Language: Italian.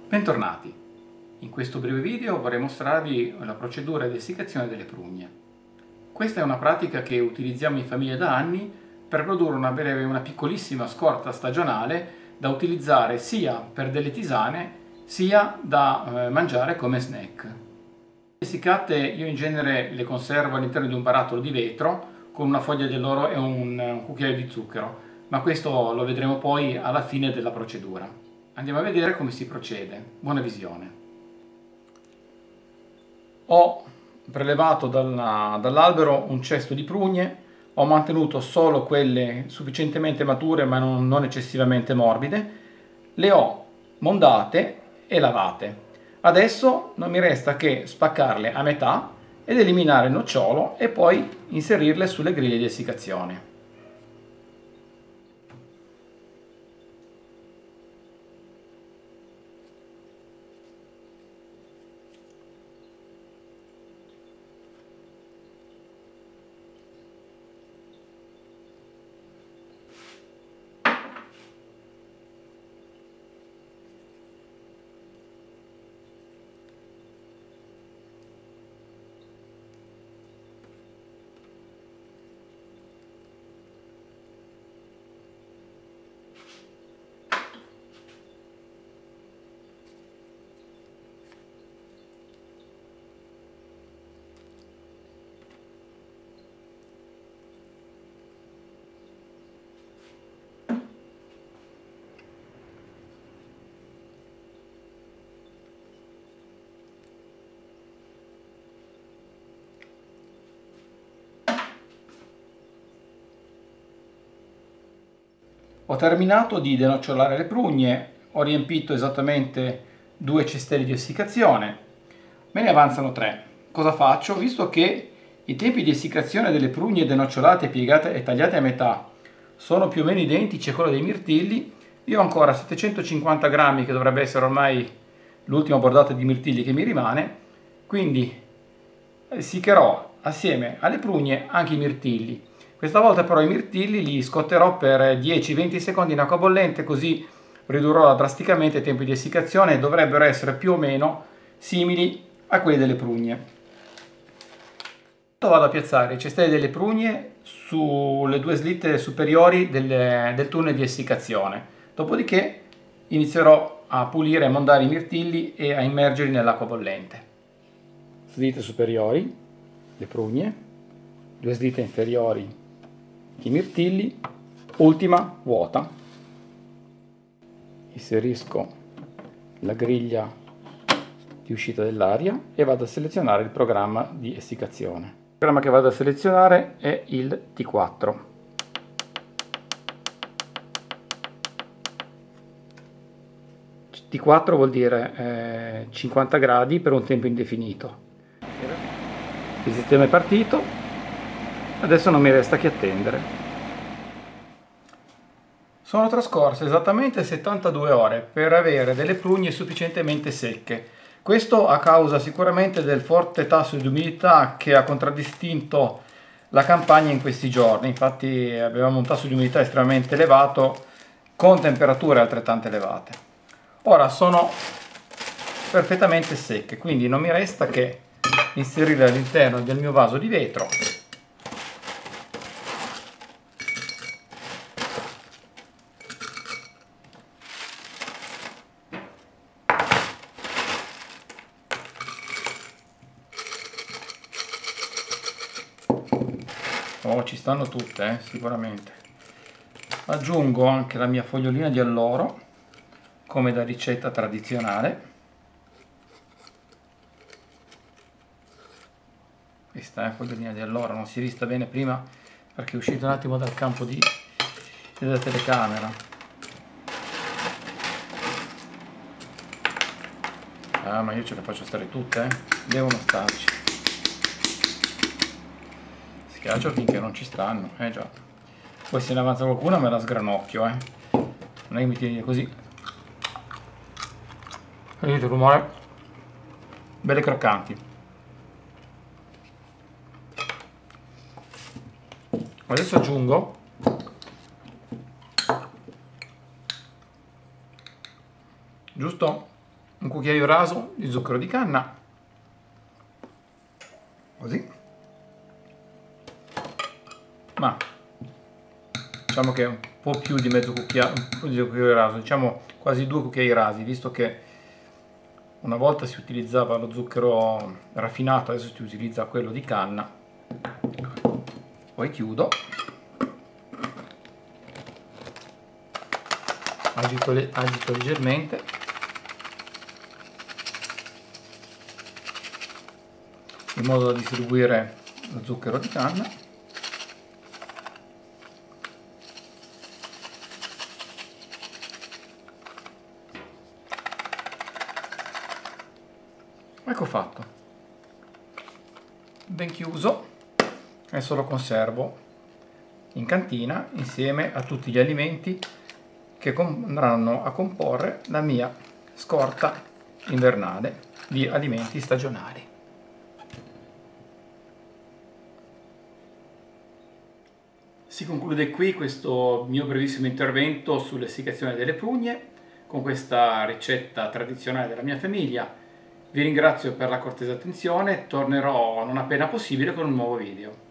Bentornati! In questo breve video vorrei mostrarvi la procedura di essiccazione delle prugne. Questa è una pratica che utilizziamo in famiglia da anni per produrre una piccolissima scorta stagionale da utilizzare sia per delle tisane sia da mangiare come snack. Le essiccate io in genere le conservo all'interno di un barattolo di vetro con una foglia di alloro e un cucchiaio di zucchero, ma questo lo vedremo poi alla fine della procedura. Andiamo a vedere come si procede. Buona visione. Ho prelevato dall'albero un cesto di prugne, ho mantenuto solo quelle sufficientemente mature ma non eccessivamente morbide, le ho mondate e lavate. Adesso non mi resta che spaccarle a metà ed eliminare il nocciolo e poi inserirle sulle griglie di essiccazione. Ho terminato di denocciolare le prugne, ho riempito esattamente 2 cestelli di essiccazione, me ne avanzano 3. Cosa faccio? Visto che i tempi di essiccazione delle prugne denocciolate, piegate e tagliate a metà sono più o meno identici a quello dei mirtilli, io ho ancora 750 grammi, che dovrebbe essere ormai l'ultima bordata di mirtilli che mi rimane, quindi essiccherò assieme alle prugne anche i mirtilli. Questa volta però i mirtilli li scotterò per 10-20 secondi in acqua bollente, così ridurrò drasticamente i tempi di essiccazione e dovrebbero essere più o meno simili a quelli delle prugne. Vado a piazzare i cestelli delle prugne sulle 2 slitte superiori del tunnel di essiccazione, dopodiché inizierò a pulire e mondare i mirtilli e a immergerli nell'acqua bollente. Slitte superiori, le prugne, 2 slitte inferiori, i mirtilli, ultima vuota. Inserisco la griglia di uscita dell'aria e vado a selezionare il programma di essiccazione. Il programma che vado a selezionare è il T4. T4 vuol dire 50 gradi per un tempo indefinito. Il sistema è partito. Adesso non mi resta che attendere. Sono trascorse esattamente 72 ore per avere delle prugne sufficientemente secche. Questo a causa sicuramente del forte tasso di umidità che ha contraddistinto la campagna in questi giorni. Infatti avevamo un tasso di umidità estremamente elevato con temperature altrettanto elevate. Ora sono perfettamente secche, quindi non mi resta che inserirle all'interno del mio vaso di vetro. Oh, ci stanno tutte, sicuramente. Aggiungo anche la mia fogliolina di alloro, come da ricetta tradizionale. Questa è fogliolina di alloro, non si è vista bene prima perché è uscito un attimo dal campo della telecamera. Ah, ma io ce le faccio stare tutte, devono starci. Schiaccio finché non ci stanno, già. Poi se ne avanza qualcuna me la sgranocchio, non è che mi tieni così. Vedete il rumore? Belle croccanti. Adesso aggiungo giusto un cucchiaio raso di zucchero di canna, così, ma diciamo che un po' più di mezzo cucchiaio, di zucchero raso, diciamo quasi 2 cucchiai rasi, visto che una volta si utilizzava lo zucchero raffinato, adesso si utilizza quello di canna. Poi chiudo, agito leggermente, in modo da distribuire lo zucchero di canna. Ecco fatto, ben chiuso. Adesso lo conservo in cantina insieme a tutti gli alimenti che andranno a comporre la mia scorta invernale di alimenti stagionali. Si conclude qui questo mio brevissimo intervento sull'essiccazione delle prugne con questa ricetta tradizionale della mia famiglia. Vi ringrazio per la cortese attenzione, tornerò non appena possibile con un nuovo video.